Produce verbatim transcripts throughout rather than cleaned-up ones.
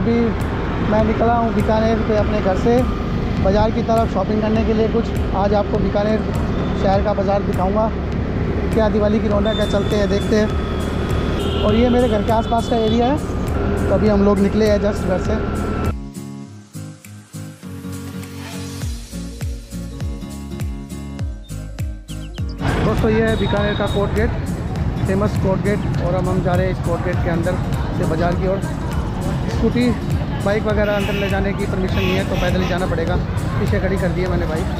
अभी मैं निकला हूँ बीकानेर पे अपने घर से बाज़ार की तरफ शॉपिंग करने के लिए। कुछ आज आपको बीकानेर शहर का बाज़ार दिखाऊंगा, क्या दिवाली की रौनक है, चलते हैं देखते हैं। और ये मेरे घर के आसपास का एरिया है, तो अभी हम लोग निकले हैं जस्ट घर से। दोस्तों ये है बीकानेर का court gate, famous court gate. और अब हम जा रहे हैं इस कोर्ट गेट के अंदर से बाज़ार की ओर। स्कूटी बाइक वगैरह अंदर ले जाने की परमिशन नहीं है, तो पैदल ही जाना पड़ेगा। पीछे खड़ी कर दी है मैंने बाइक।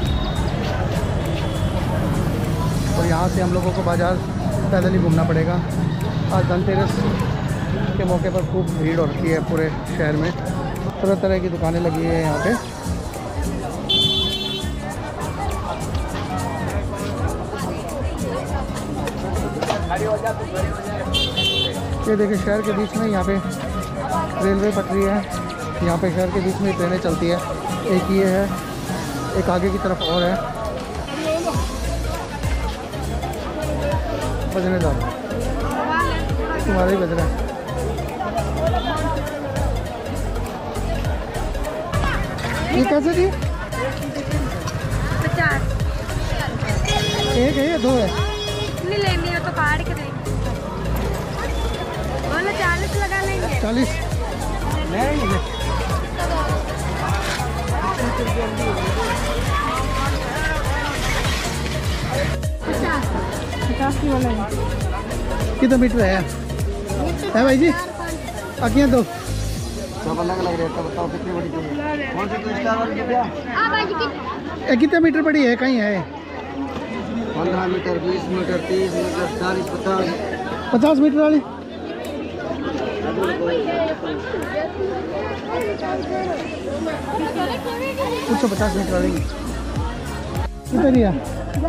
और यहाँ से हम लोगों को बाज़ार पैदल ही घूमना पड़ेगा। आज धनतेरस के मौके पर खूब भीड़ हो रखी है पूरे शहर में, तरह तरह की दुकानें लगी हैं यहाँ पे। ये देखिए शहर के बीच में यहाँ पे रेलवे पटरी है, यहाँ पे शहर के बीच में ट्रेनें चलती है। एक ये है, एक आगे की तरफ और है। बजने जा रहा तुम्हारा ही बज रहा है। ये कैसे दी? पचास। एक है या दो है? नहीं लेनी है तो काट के देंगे। बोलो चालीस लगा लेंगे। चालीस नहीं पचास की वाला है। कितना मीटर है? है भाई जी आखियाँ दो सब अलग अलग रेट का बताओ कितनी बड़ी चाहिए? कौन सी टू स्टार वाली भैया? ये कितने मीटर बड़ी है? कहीं है पंद्रह मीटर, बीस मीटर, तीस मीटर, चालीस, पचास पचास मीटर वाली। पूछो पचास मीटर वाली कितनी है?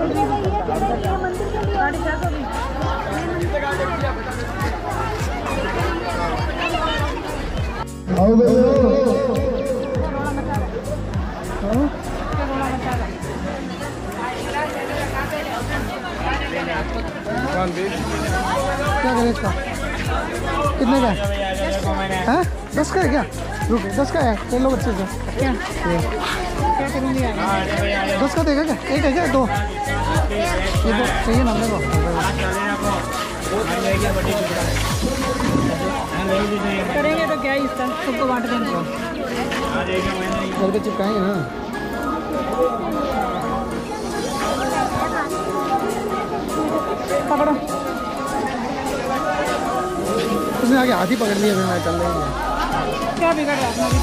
क्या करें इसका? कितने का है? दस का है क्या? रुक दस का है, ले लो बच्चे से। क्या क्या करूँगी? दस का देगा क्या? एक है क्या? दो ये दो चाहिए ना मेरे को। करेंगे तो क्या इसका सबको बांट देंगे। घर पे चिपकाएंगे ना। पकड़ो। उसने आगे हाथ ही पकड़ लिया, मैं चल रही है। क्या बिगड़ रहा है?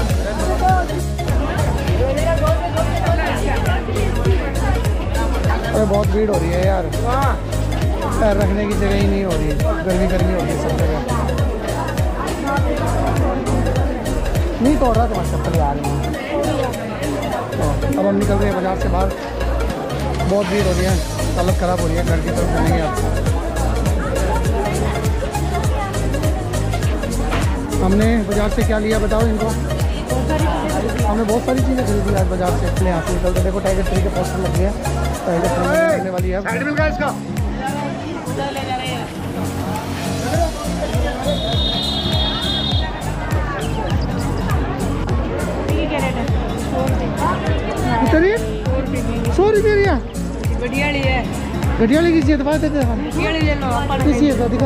अरे बहुत भीड़ हो रही है यार, पैर रखने की जगह ही नहीं हो रही है। गर्मी गर्मी हो रही है सब जगह। नहीं तो हो रहा तुम्हारे चप्पल आ रही है। तो अब हम निकल रहे हैं बाजार से बाहर। बहुत भीड़ हो रही है, हालत ख़राब हो रही है। घर की तरफ चलेंगे आप। हमने बाजार से क्या लिया बताओ इनको? हमने बहुत सारी चीज़ें खरीदी आज बाजार से। इसलिए यहाँ से निकलते देखो टाइगर थ्री के पोस्टर लग गए हैं। टाइगर थ्री मिलने वाली है। साइड मिल गया इसका। कितनी? सौ रुपये रिया बढ़िया ली है। घटिया लगी चाहिए तो बात देते हैं। किसी है दिखा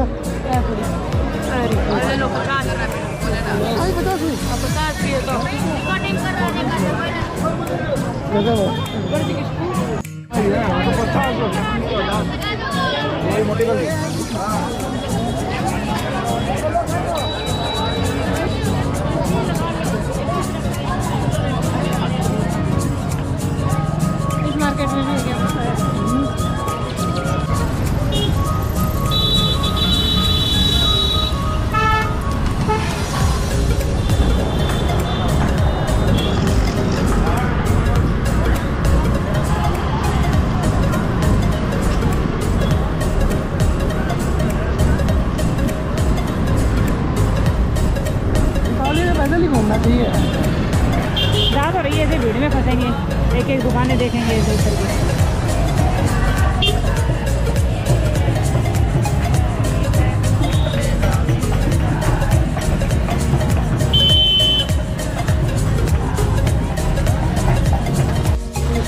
पचास मोटी कर इस मार्केट में भी गया। पैदल ही घूमना चाहिए। रात हो रही है, ऐसे भीड़ में फंसेंगे, एक एक दुकानें देखेंगे ऐसे करके।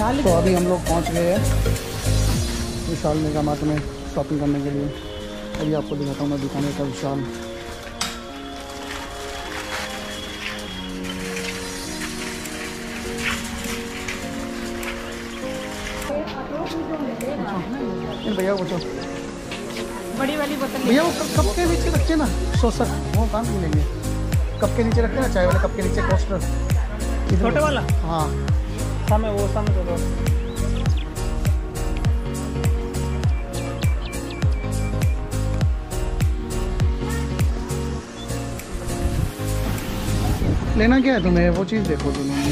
तो अभी हम लोग पहुंच गए हैं विशाल मेगा मार्ट में शॉपिंग करने के लिए। अभी आपको दिखाता हूँ मैं बीकानेर का विशाल। इन भैया को पूछो, बड़ी वाली बोतल भैया वो कप के नीचे रखते ना सोसर, वो काम नहीं लेंगे। कप के नीचे रखते ना चाय वाले कप के नीचे कोस्टर छोटे वाला। हाँ सामने वो सामने दो लेना क्या है तुम्हें, वो चीज़ देखो तुम्हें।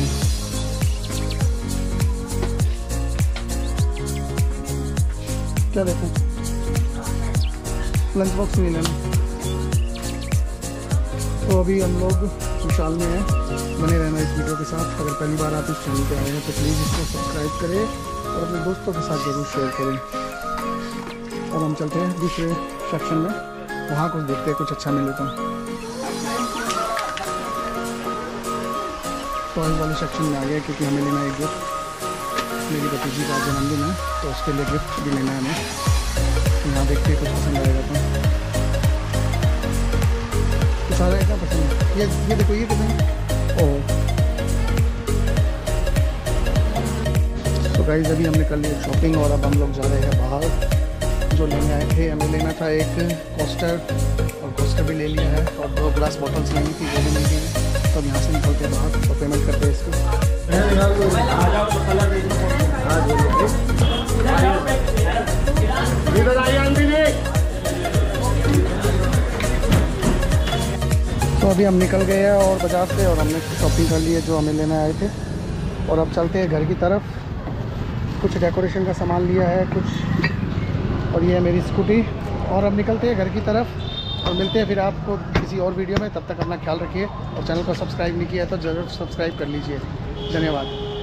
क्या देखो, लंच बॉक्स नहीं लेना। तो अभी हम लोग विशाल में हैं। बने रहना इस वीडियो के साथ। अगर पहली बार आप इस चैनल पे आए हैं तो प्लीज़ इसको सब्सक्राइब करें और अपने दोस्तों के साथ ज़रूर शेयर करें। अब हम चलते हैं दूसरे सेक्शन में, वहाँ कुछ देखते हैं, कुछ अच्छा मिले तो। टॉय वाले सेक्शन में आ गया क्योंकि हमें लेना है एक गिफ्ट। मेरी भतीजी का जन्मदिन है तो उसके लिए गिफ्ट भी लेना है हमें। यहाँ देखते हैं कुछ पसंद आएगा तो। कुछ आ रहा है क्या पसंद? ये ये देखो, ये पसंद। ओह तो गाइस अभी हमने कर ली शॉपिंग और अब हम लोग जा रहे हैं बाहर। जो लेने आए थे, हमें लेना था एक कोस्टर और कोस्टर भी ले लिया है और दो ग्लास बॉटल्स लेनी थी, वो भी मिल गई। तो अब यहाँ से निकलते हैं बाहर तो पेमेंट करते हैं इसको। तो अभी हम निकल गए हैं और बाजार से और हमने शॉपिंग कर ली है जो हमें लेने आए थे। और अब चलते हैं घर की तरफ। कुछ डेकोरेशन का सामान लिया है कुछ, और ये है मेरी स्कूटी। और अब निकलते हैं घर की तरफ और मिलते हैं फिर आपको किसी और वीडियो में। तब तक अपना ख्याल रखिए और चैनल को सब्सक्राइब नहीं किया तो ज़रूर सब्सक्राइब कर लीजिए। धन्यवाद।